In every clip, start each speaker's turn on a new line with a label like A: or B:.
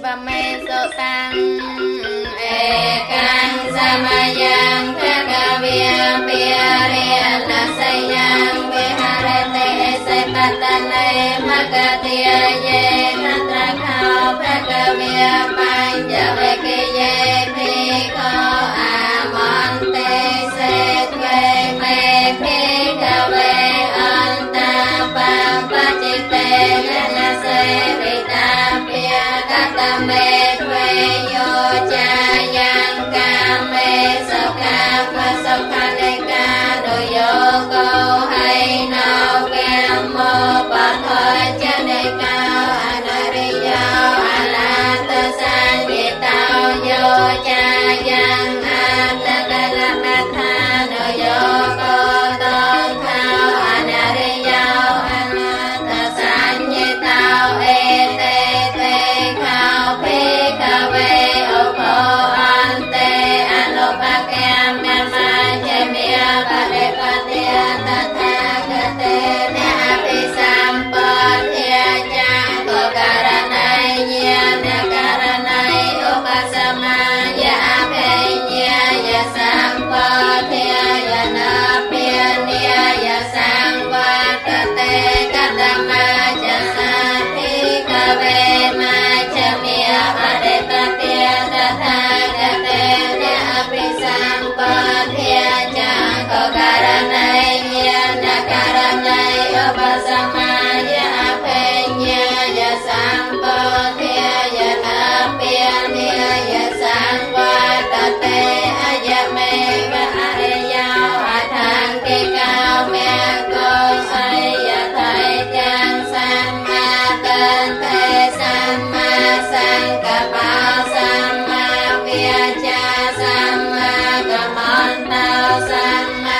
A: bà mê sô tăng e cang sa ma yang tha ca via pia ria la say yang vi ha re te se pa ta ne ma ca tia ye na tra khao tha ca via pan ja ve ke ye phi kho a mon te se thuê mê phi ca ve an ta pa pa chi te la se vi ta pia ca ta mê thuê yo cha yang ca mê so ca pa so ca ne ca do yo cô hay nâu kem mô pa thôi cha ne ca anariyo ala ta san vi tao yo cha yang an ta ca la na tha do yo cô tôn thao anariyo ala ta san vi tao e te te khao phi ca ve o pho an te alo pa kem na ma che mia pa de pa tia ta tha ca te ne a pi sam pa thia cha ko kara nai nya na kara nai o pa sama ya pe nya ya sam pa thia ya na pia nia ya sam pa ka te ka ta ma cha sa thi ka ve ma cha mia pa de pa tia ta tha ka te ne a pi sam pa thia cha ko kara nai nya na kara nai o pa sama ya pe nya ya sam pa thia ya na pia nia ya sam pa ta te a ya me va a re yao a thang ke cao me cô say ya thai chang sam ma tên thế sam ma sang ca bao sam ma via cha sam ma ca mon tao sam ma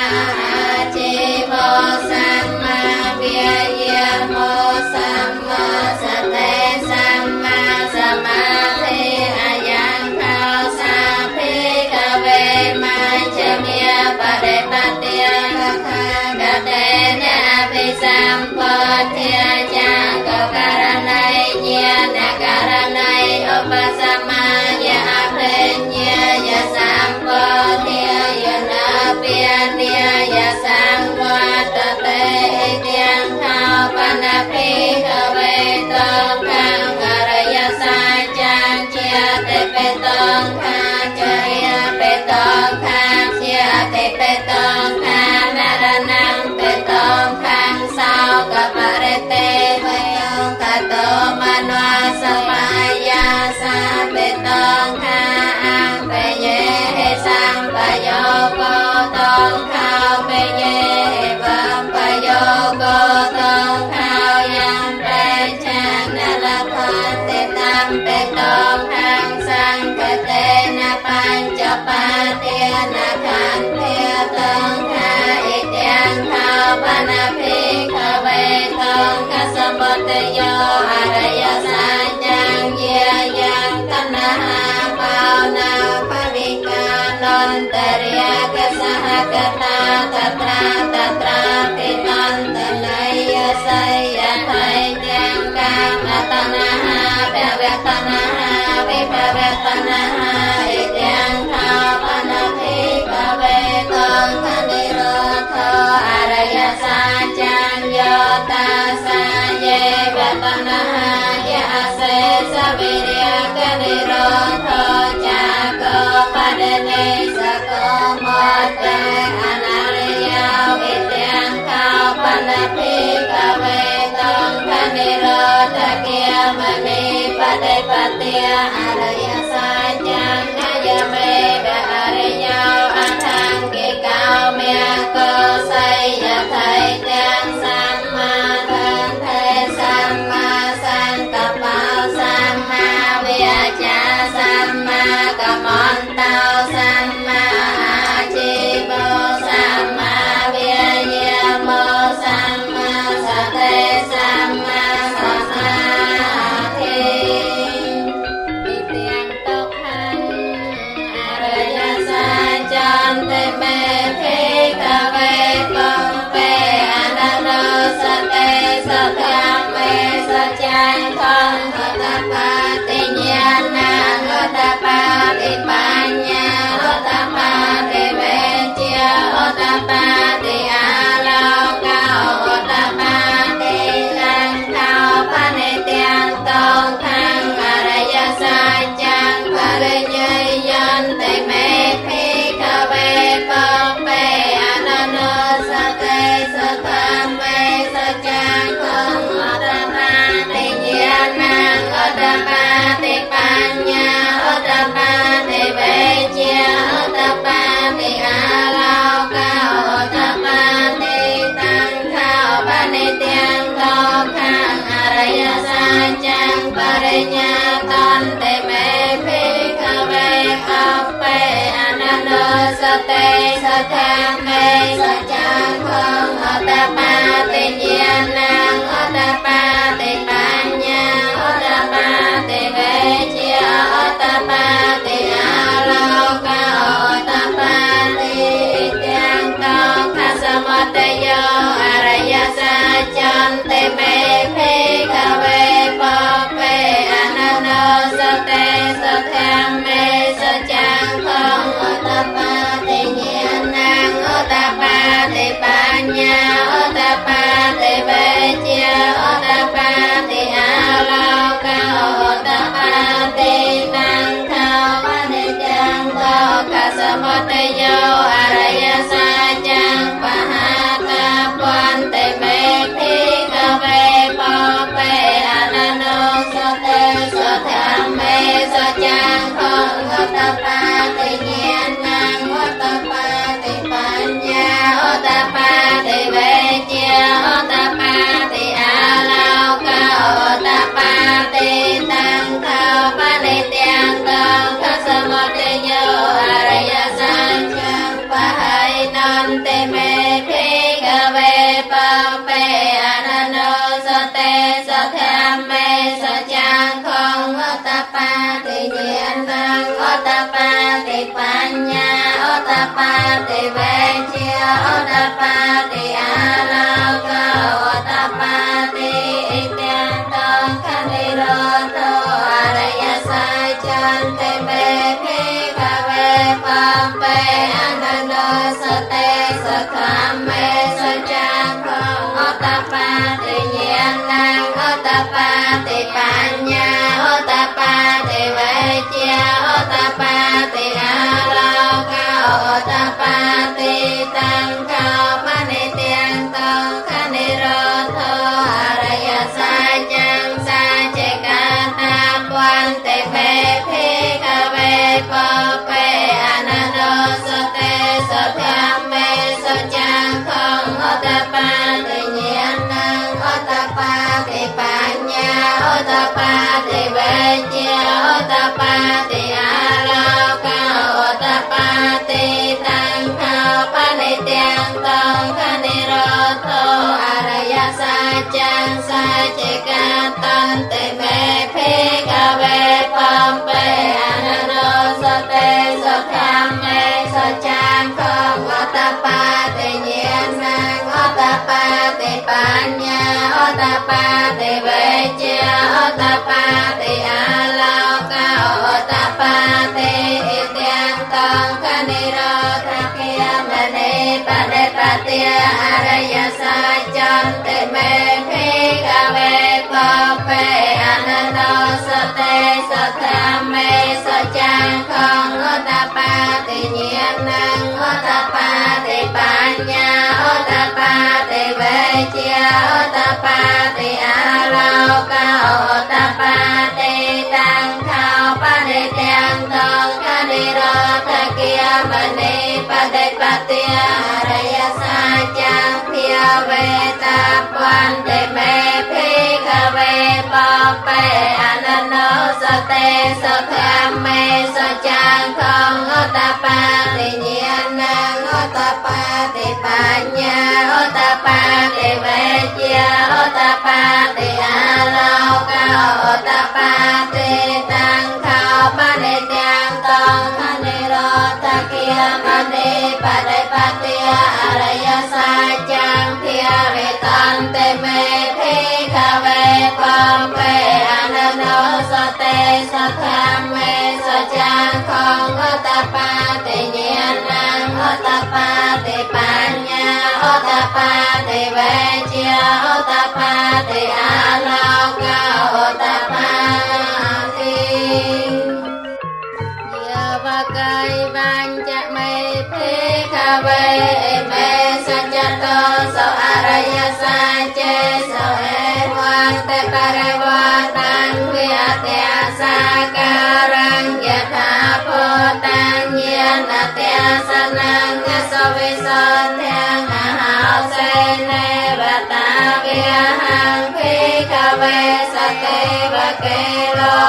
A: a chi mô sam ma via ye mô sam ma sa te sam ma sa ma thi a yang thao sa phi ca ve ma cha mia pa de pa tia ca tha ca te ne a phi sam pa thia cha ca kara nai nya na kara nai o pa sama ya a phe nya ya sam pa thia ya na pia nia ya sam pa ta te tiang thao pa na phi ca ve tong khang kara ya sa chan chia te pe tong kha cha ya pe tong khang chia te pe tong kha na ra nang pe tong khang sao ka pa re te ve tong ka to manwa sa pa ya sa pe tong kha ang pe ye he sang pa yo ko tong khao pe ye he vam pa yo ko tong khao yang pe chan na la pha te tam pe tong khang sang ka te na pan cha pa te na khan thia tong kha i tiang thao pa na phi ka ve tong ka sam bo te yo a ra ya sa chang ya yang kan na ha pao na pa vi ka non te ria ka sa ha ka ta tra pi non te lai ya sai ya thai tiang ka na ta na ha pe ve ta na ha vi pe ve ta na ha i tiang thao pa na phi ka ve tong kha ni ro tho a ra ya sa chang yo ta sa ye ve ta na ha ya se sa vi ria ka ni ro tho cha ko pa de ne sa ko mo te anariyo vi tiang thao pa na phi ka ve tong kha ni ro tha kia ma ni pa de pa tia a ra ya sa chang na ya me ba a re yao a thang ke cao me cô say ya thai tiang sam ma thân thế sam ma sang ka pao sam ma via cha sam ma ka mon tao sam ma a chi bo sam ma via ye mo sam ma sa te sam ma sa sa thi i tiang tóc hành a ra ya sa chan te me thi ka ve pom pe anano sa te sa tham me sa chan khong ta pa te nya ตันเตเมภิกขเวอัปเปอนันโนสเตสัทธาเมสัจจังคงอัตตปาติญาณังอัตตปาติปัญญาอัตตปาติเวชยาอัตตปาติอาโลกะอัตตปาติอิทธังโตคัสสมัตโยอริยสัจจันเตเมภิกขเวปัปเปอนันโนสเตสัทธาเมสัจจังคงอัตตปาติญาณังอัตตปาติปัญญาอัตตปาติเวชยาอัตตปาติอาโลกะอัตตปาติตังขาวะนิจังโตคัสสมัตโยอริยสัจจังปะหาตาปันเตเมภิกขเวปัปเปอนันโนสเตสัทธาเมสัจจังคงอัตตปาติญาณังอัตตปาติปัญญาอัตตปาติเวชยาอัตตปาติอาโลกะอัตตปาติตังขาวะนิจังโตคัสสมัตโยอริยสัจจังปะหายนันเตเมภิกขเวปัปเปอนันโนสเตสัทธาเมสัจจังคงอัตตปาติญาณังอัตตปาติปัญญาอัตตปาติเวชยาอัตตปาติอาโลกะอัตตปาติอิทธังโตคะนิโรธอริยสัจจันเตเมภิกขเวปัปเปอนันโนสเตสัทธาเมสัจจังคงอัตตปาติญาณังอัตตปาติปัญญาอัตตปาติเวชยาอัตตปาติอาโลกะอัตตปาติตังขาวะนิจังโตคะนิโรธอริยสัจจังสัจเจกตาปันเตเมภิกขเวปัปเปอนันโนสเตสัทธาเมสัจจังคงอัตตปาติญาณังอัตตปาติปัญญาอัตตปาติเวชยาอัตตปาติอาโลกะอัตตปาติตังขาวะนิจังโตคะนิโรธอริยสัจจังสัจเจกตันเตเมภิกขเวปัปเปอนันโนสเตสัทธาเมสัจจังคงอัตตปาติญาณังอัตตปาติปัญญาอัตตปาติเวชยาอัตตปาติอาโลกะอัตตปาติอิทธังโตคะนิโรธคยามณีปะเดปะเตียอริยสัจจันเตเมภิกขเวปัปเปอนันโนสเตสัทธาเมสัจจังคงอัตตปาติญาณังอัตตปาติปัญญาอัตตปาติเวชยาอัตตปาติอาโลกะอัตตปาติตังขาวะนิจังโตคะนิโรธคยามณีปะเดปะเตียอริยสัจจังพิยเวตาปันเตเมภิกขเวปัปเปอนันโนสเตสัทธาเมสัจจังคงอัตตปาติญาณังอัตตปาติปัญญาอัตตปาติเวชยาอัตตปาติอาโลกะอัตตปาติตังขาวะนิจังโตคะนิโรธคยามณีปะเดปะเตียอริยสัจจังพิยเวตันเตเมภิกขเวปัปเปอนันโนสเตสัทธาเมสัจจังคงอัตตปาติญาณังอัตตปาติปัญญาอัตตปาติเวชยาอัตตปาติอาโลกะอัตตปาติยาวกายวัญจะเมภิกขเวเมสัจจโตโสอริยสัจเจโสเอวังเตปะเรวะตังวิอเตสาการังยะถาโพตังเยนะเตสนังสวิสนเทงอหาเสเนวตาวิหังภิกขเวสเกวะเกโล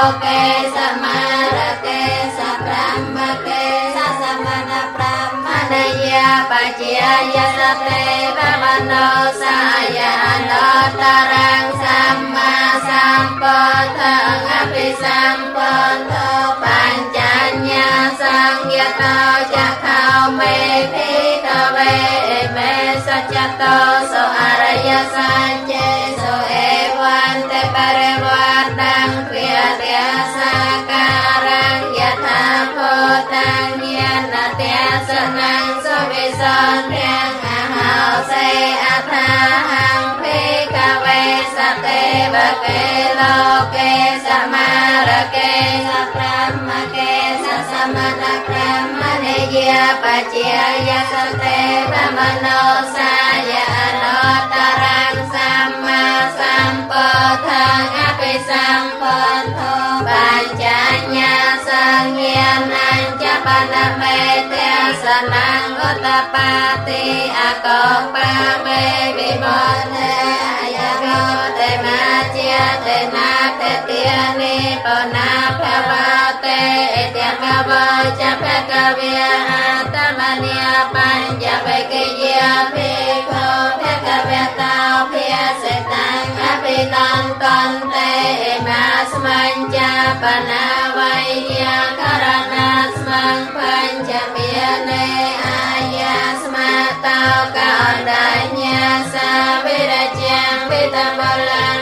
A: ke samarake sabrahmake sasamana brahmanaya paciyaya sate bhavano saya anotarang sama sampodhang apisampodho pancanya sangyato cakhao me bhikkhave me sacato so araya sanje so evante parevardang kriyatya sakarang yatha bhodang yanatya sanang so visontyang ahau se athahang bhikkhave sate bhake loke samarake sabrahmake sasamana brahmanaya paciyaya sate brahmano saya anotarang sama sampodhang apisampodho pancanya sangyanan capanamedya sanang utapati akopame vimone ayagote maciate natetyani pona bhavate etyamava capakavya atamanya panjapekaya bhikho bhakavya tau bhyasetang abhinantonte emasmanja panavaya karanasmang pancamyane ayasmatau kaodanya savirajang vitambalang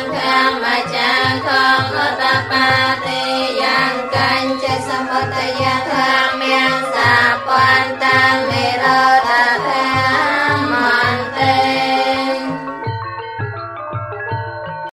A: kamacang kong utapati yang kanca sampatayatha